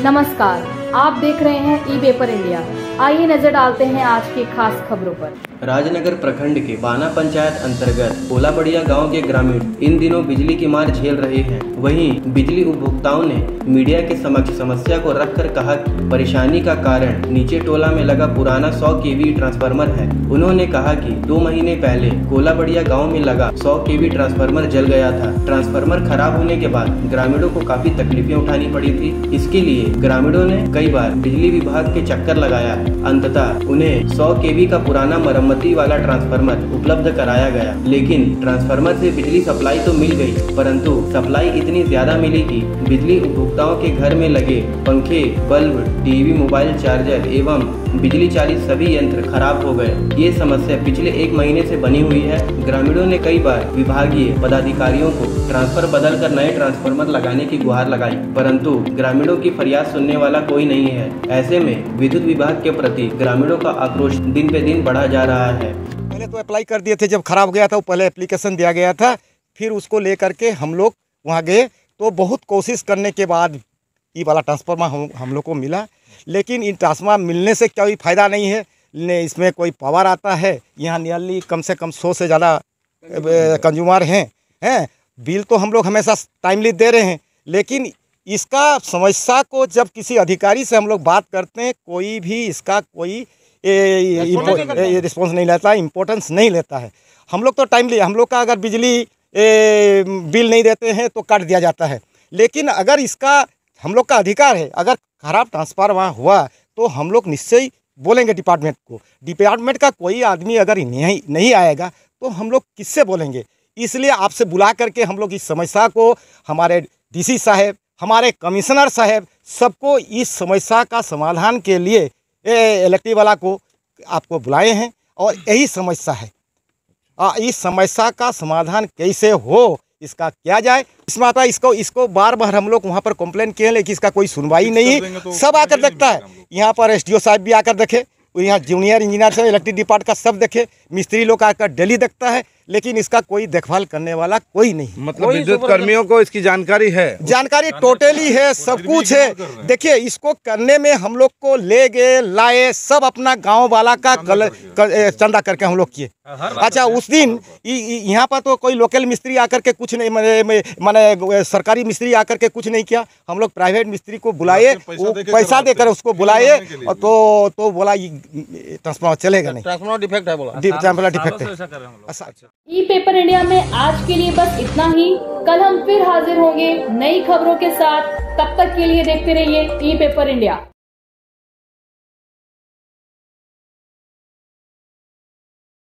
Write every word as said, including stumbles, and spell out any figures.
नमस्कार, आप देख रहे हैं ई पेपर इंडिया। आइए नजर डालते हैं आज की खास खबरों पर। राजनगर प्रखंड के बाना पंचायत अंतर्गत कोलाबड़िया गांव के ग्रामीण इन दिनों बिजली की मार झेल रहे हैं। वहीं बिजली उपभोक्ताओं ने मीडिया के समक्ष समस्या को रखकर कहा कि परेशानी का कारण नीचे टोला में लगा पुराना सौ केवी ट्रांसफार्मर है। उन्होंने कहा कि दो महीने पहले कोलाबड़िया गाँव में लगा सौ केवी ट्रांसफार्मर जल गया था। ट्रांसफार्मर खराब होने के बाद ग्रामीणों को काफी तकलीफें उठानी पड़ी थी। इसके लिए ग्रामीणों ने कई बार बिजली विभाग के चक्कर लगाया। अंततः उन्हें सौ केवी का पुराना मरम्मती वाला ट्रांसफार्मर उपलब्ध कराया गया, लेकिन ट्रांसफार्मर से बिजली सप्लाई तो मिल गई, परंतु सप्लाई इतनी ज्यादा मिली कि बिजली उपभोक्ताओं के घर में लगे पंखे, बल्ब, टीवी, मोबाइल चार्जर एवं बिजली चालित सभी यंत्र खराब हो गए। ये समस्या पिछले एक महीने से बनी हुई है। ग्रामीणों ने कई बार विभागीय पदाधिकारियों को ट्रांसफर बदल कर नए ट्रांसफार्मर लगाने की गुहार लगाई, परंतु ग्रामीणों की फरियाद सुनने वाला कोई नहीं है। ऐसे में विद्युत विभाग के प्रति ग्रामीणों का आक्रोश दिन पे दिन बढ़ा जा रहा है। पहले तो अप्लाई कर दिए थे, जब खराब गया था पहले एप्लीकेशन दिया गया था, फिर उसको लेकर के हम लोग वहाँ गए तो बहुत कोशिश करने के बाद ये वाला ट्रांसफार्मर हम हम लोग को मिला। लेकिन इन ट्रांसफार्मर मिलने से कोई फ़ायदा नहीं है। इसमें कोई पावर आता है, यहाँ नियरली कम से कम सौ से ज़्यादा कंज्यूमर हैं हैं बिल तो हम लोग हमेशा टाइमली दे रहे हैं, लेकिन इसका समस्या को जब किसी अधिकारी से हम लोग बात करते हैं, कोई भी इसका कोई रिस्पॉन्स नहीं लेता, इम्पोर्टेंस नहीं लेता है। हम लोग तो टाइमली, हम लोग का अगर बिजली ए, बिल नहीं देते हैं तो काट दिया जाता है, लेकिन अगर इसका हम लोग का अधिकार है, अगर खराब ट्रांसफार वहाँ हुआ तो हम लोग निश्चय बोलेंगे डिपार्टमेंट को। डिपार्टमेंट का कोई आदमी अगर नहीं नहीं आएगा तो हम लोग किससे बोलेंगे? इसलिए आपसे बुला करके हम लोग इस समस्या को हमारे डीसी साहब, हमारे कमिश्नर साहब, सबको इस समस्या का समाधान के लिए इलेक्ट्रिक वाला को आपको बुलाए हैं और यही समस्या है। आ, इस समस्या का समाधान कैसे हो, इसका किया जाए। इसमें आता इसको इसको बार बार हम लोग वहाँ पर कंप्लेन किए, लेकिन इसका कोई सुनवाई नहीं। तो सब आकर देखता है, यहाँ पर एसडीओ साहब भी आकर देखे, यहाँ जूनियर इंजीनियर से इलेक्ट्रिक डिपार्ट का सब देखे, मिस्त्री लोग आकर डेली देखता है, लेकिन इसका कोई देखभाल करने वाला कोई नहीं। मतलब विद्युत कर्मियों को इसकी जानकारी है, जानकारी टोटली है, सब कुछ है। देखिए, इसको करने में हम लोग को ले गए लाए, सब अपना गांव वाला का कल, कर, चंदा करके हम लोग किए। अच्छा, उस दिन यहाँ पर तो कोई लोकल मिस्त्री आकर के कुछ नहीं, माने सरकारी मिस्त्री आकर के कुछ नहीं किया। हम लोग प्राइवेट मिस्त्री को बुलाए, पैसा देकर उसको बुलाए, तो तो बोला ट्रांसफार्मर चलेगा नहीं, ट्रांसफार्मर डिफेक्ट है, बोला ट्रांसफार्मर डिफेक्ट है। ई पेपर इंडिया में आज के लिए बस इतना ही। कल हम फिर हाजिर होंगे नई खबरों के साथ। तब तक के लिए देखते रहिए ई पेपर इंडिया।